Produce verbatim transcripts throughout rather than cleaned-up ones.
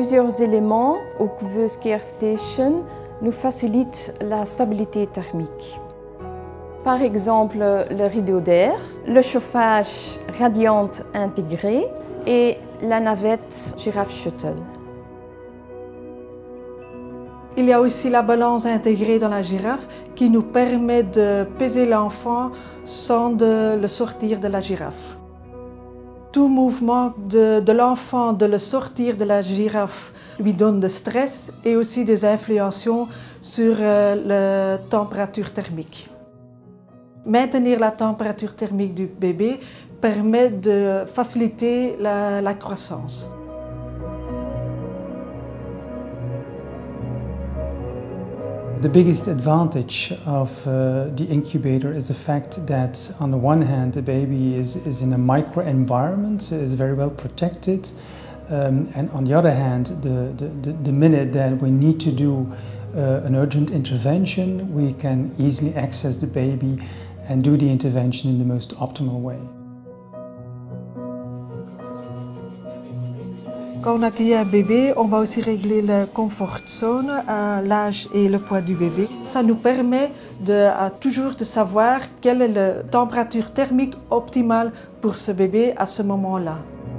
Plusieurs éléments aux couveuses Care Station nous facilitent la stabilité thermique. Par exemple, le rideau d'air, le chauffage radiante intégré et la navette Giraffe Shuttle. Il y a aussi la balance intégrée dans la girafe qui nous permet de peser l'enfant sans de le sortir de la girafe. Tout mouvement de, de l'enfant de le sortir de la girafe lui donne de stress et aussi des influences sur euh, la température thermique. Maintenir la température thermique du bébé permet de faciliter la, la croissance. The biggest advantage of uh, the incubator is the fact that on the one hand the baby is, is in a microenvironment, is very well protected, um, and on the other hand the, the, the minute that we need to do uh, an urgent intervention, we can easily access the baby and do the intervention in the most optimal way. Quand on accueille un bébé, on va aussi régler la comfort zone, euh, l'âge et le poids du bébé. Ça nous permet de, euh, toujours de savoir quelle est la température thermique optimale pour ce bébé à ce moment-là.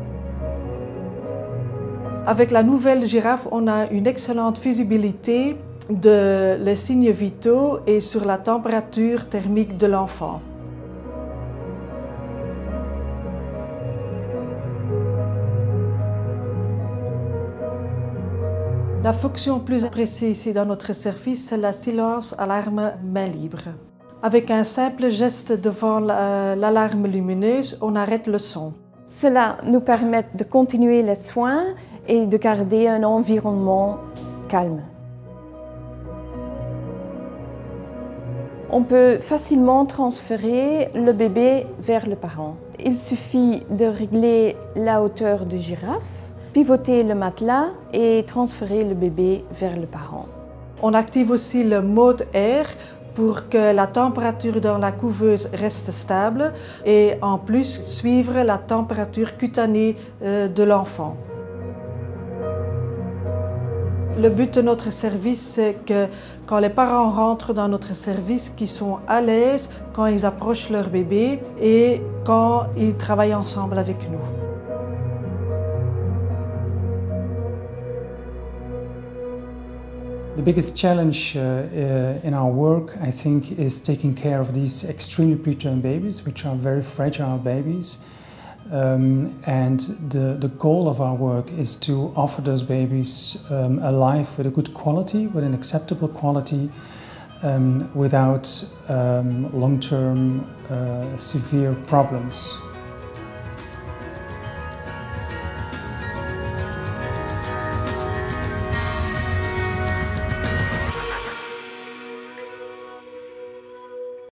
Avec la nouvelle girafe, on a une excellente visibilité de les signes vitaux et sur la température thermique de l'enfant. La fonction plus appréciée ici dans notre service, c'est la silence alarme main libre. Avec un simple geste devant l'alarme lumineuse, on arrête le son. Cela nous permet de continuer les soins et de garder un environnement calme. On peut facilement transférer le bébé vers le parent. Il suffit de régler la hauteur de girafe, pivoter le matelas et transférer le bébé vers le parent. On active aussi le mode air pour que la température dans la couveuse reste stable et en plus suivre la température cutanée de l'enfant. Le but de notre service, c'est que quand les parents rentrent dans notre service, qu'ils sont à l'aise quand ils approchent leur bébé et quand ils travaillent ensemble avec nous. The biggest challenge uh, uh, in our work, I think, is taking care of these extremely preterm babies, which are very fragile babies. Um, and the, the goal of our work is to offer those babies um, a life with a good quality, with an acceptable quality, um, without um, long-term uh, severe problems.